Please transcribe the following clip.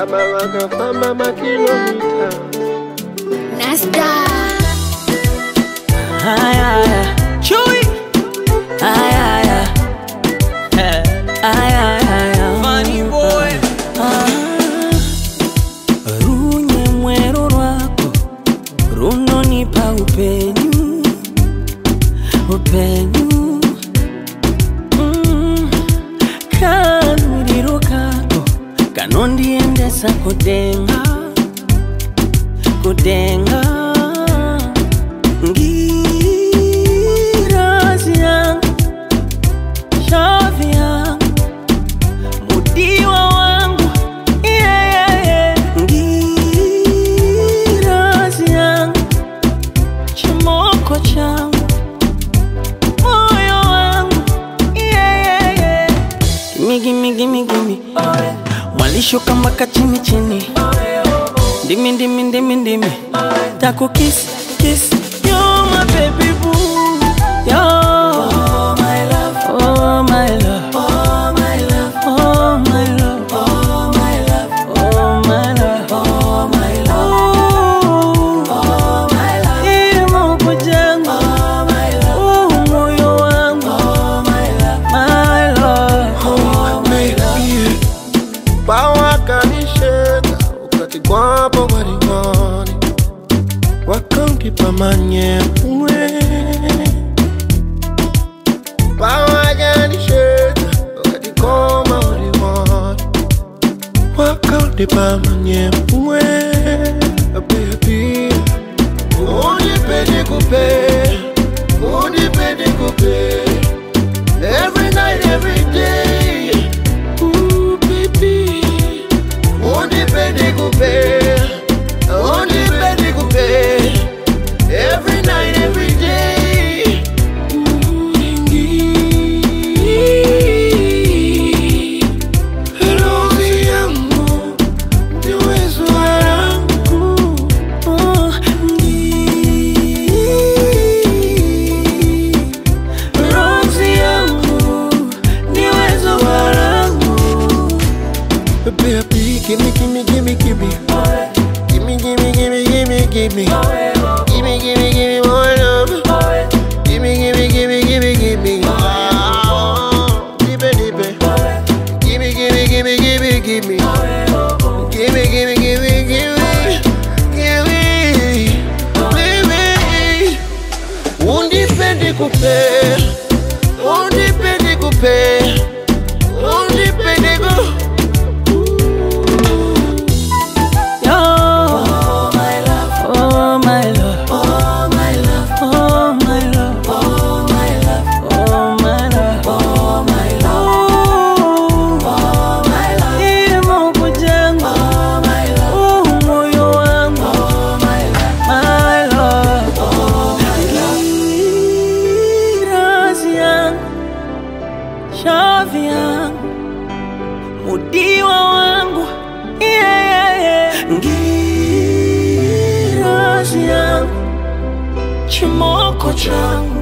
Fama makilomita Nasta Chewy Funny boy Runye mwero rwako Runo nipa upenyu Upenyu Kanuriro kako Kanondi endesa kudenga Kudenga Ngirazi yangu Shavi yangu Mudiwa wangu Ngirazi yangu Chimoko changu Moyo wangu Gimme Mwalisho kama kachini chini Ndimi Taku kiss You're my baby boo Oh my love Oh my love Oh my love Oh my love Oh my love Oh my love Oh my love Oh my love Imo kujangu Oh my love Oh moyo wangu Oh my love My love Oh my love Bawa kanisheka Ukati kwapo waringoni Wakongi pamanye mwe Bawa kanisheka Ukati koma waringoni Wakongi pamanye mwe Baby Unipende kupe Every night, every day Ooh baby Unipende kupe Every night, every day Roki yangu Niwezo warangu Roki yangu Niwezo warangu Baby, gimme Give me more love. Give me. Oh, deep. Give me. Baby. Undipende kupe. Shavi yangu Mudiwa wangu Ngirazi yangu Chimoko changu